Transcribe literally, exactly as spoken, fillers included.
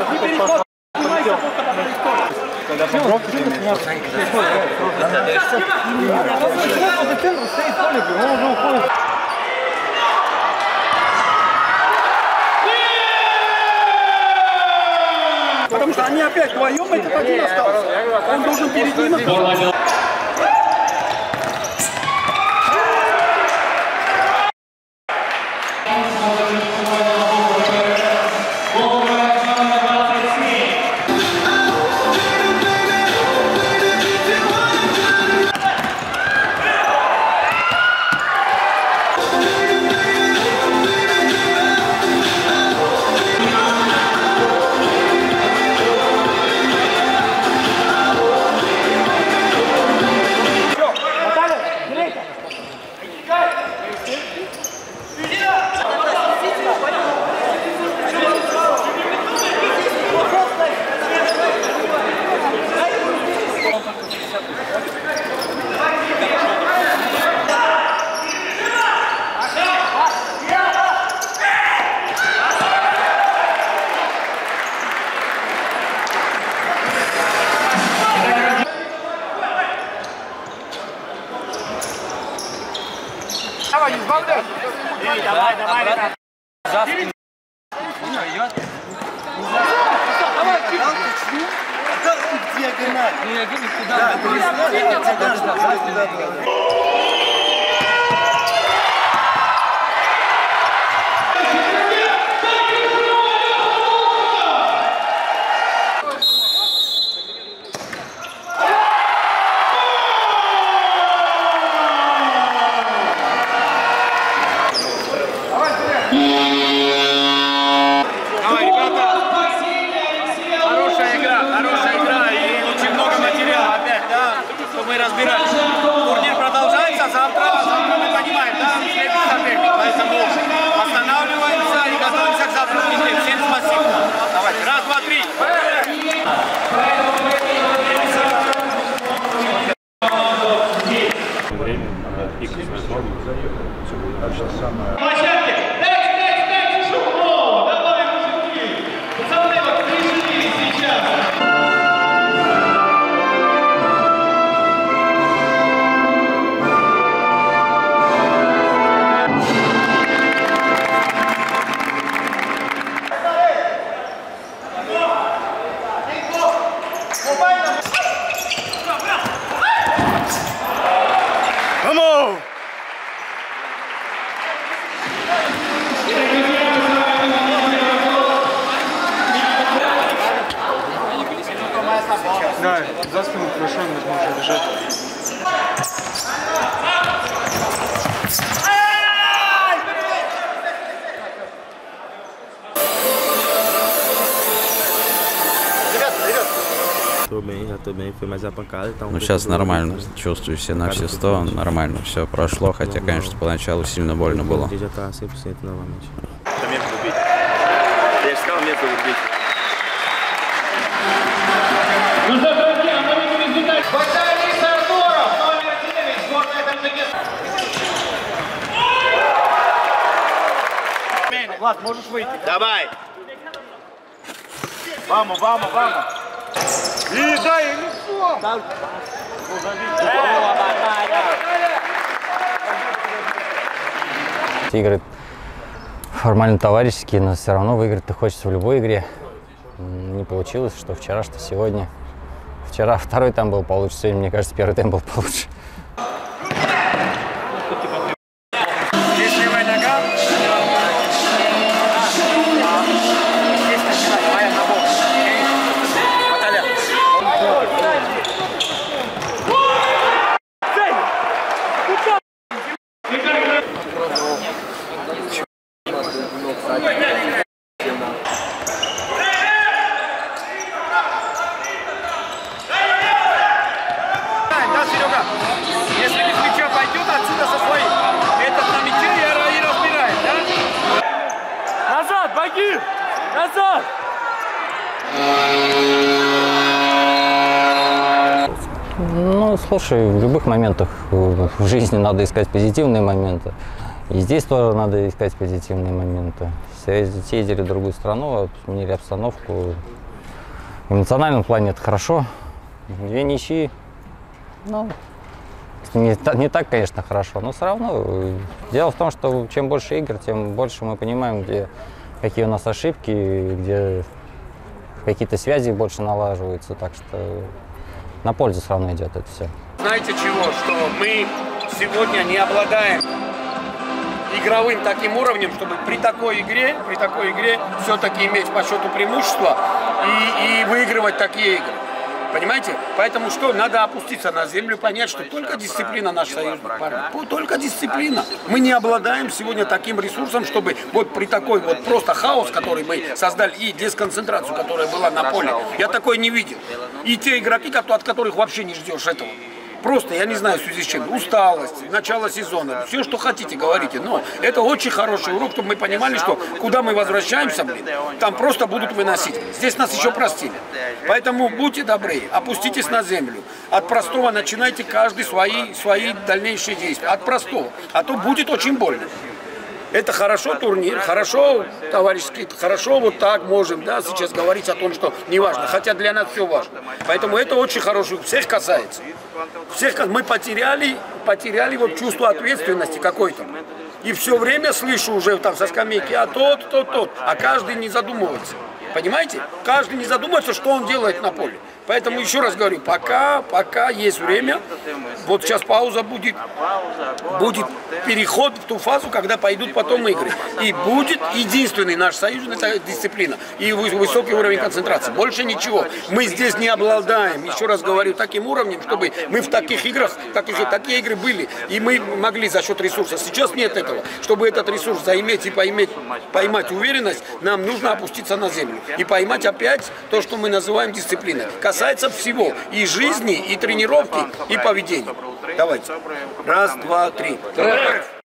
Когда по бровке ты имеешь. Потому что они опять вдвоем, этот один остался. Он должен перед ним остаться. Давай, не избавляй! Давай, давай, давай! Жаст. Диагональ. Ну я говорю, куда? Мы разбирались. Турнир продолжается, завтра, завтра мы понимаем, да, следующий соперник, поэтому останавливаемся и готовимся к завтрашнему дню. Всем спасибо. Давайте, раз, два, три. Время, пик сезона, все будет так же самое. Vamos! Да, за спину хорошо, можно бежать. Ну, сейчас нормально, чувствую себя на все сто, нормально, все прошло, хотя, конечно, поначалу сильно больно было. Это метод убить. Я же сказал метод убить. Баталий Сардоров, номер девять, сборная Таджикистана. Влад, можешь выйти. Давай. Ваму, ваму, ваму. И дай лицо! Игры формально товарищеские, но все равно выиграть-то хочется в любой игре. Не получилось, что вчера, что сегодня. Вчера второй тайм был получше, сегодня, мне кажется, первый тайм был получше. Здесь левая нога. Здесь начинать, моя на бок. Баталя. Да, Серега, если без мяча пойдет отсюда со своим, этот на мяче и разбирает, да? Назад, боги! Назад! Ну, слушай, в любых моментах в жизни надо искать позитивные моменты. И здесь тоже надо искать позитивные моменты. Съездили в другую страну, сменили обстановку. В эмоциональном плане это хорошо. Две ничьи. Ну, не, не так, конечно, хорошо, но все равно. Дело в том, что чем больше игр, тем больше мы понимаем, где, какие у нас ошибки, где какие-то связи больше налаживаются. Так что на пользу все равно идет это все. Знаете чего? Что мы сегодня не обладаем игровым таким уровнем, чтобы при такой игре, при такой игре все-таки иметь по счету преимущество и, и выигрывать такие игры. Понимаете? Поэтому что? Надо опуститься на землю, понять, что только дисциплина наш союзник, парни. Только дисциплина. Мы не обладаем сегодня таким ресурсом, чтобы вот при такой вот просто хаос, который мы создали, и дисконцентрацию, которая была на поле, я такой не видел. И те игроки, от которых вообще не ждешь этого. Просто, я не знаю, в связи с чем, усталость, начало сезона, все, что хотите, говорите. Но это очень хороший урок, чтобы мы понимали, что куда мы возвращаемся, блин, там просто будут выносить. Здесь нас еще простили. Поэтому будьте добры, опуститесь на землю. От простого начинайте каждый свои, свои дальнейшие действия. От простого. А то будет очень больно. Это хорошо турнир, хорошо товарищеский, хорошо вот так можем, да, сейчас говорить о том, что не важно, хотя для нас все важно. Поэтому это очень хорошо, всех касается. Всех мы потеряли, потеряли вот чувство ответственности какой-то. И все время слышу уже там со скамейки, а тот, тот, тот, а каждый не задумывается. Понимаете? Каждый не задумывается, что он делает на поле. Поэтому еще раз говорю, пока, пока есть время, вот сейчас пауза будет, будет переход в ту фазу, когда пойдут потом игры. И будет единственный наш союзный, это дисциплина и высокий уровень концентрации. Больше ничего. Мы здесь не обладаем, еще раз говорю, таким уровнем, чтобы мы в таких играх, таких, такие игры были, и мы могли за счет ресурса. Сейчас нет этого. Чтобы этот ресурс заиметь и поймать, поймать уверенность, нам нужно опуститься на землю. И поймать опять то, что мы называем дисциплиной. Касается всего. И жизни, и тренировки, и поведения. Давайте. Раз, два, три.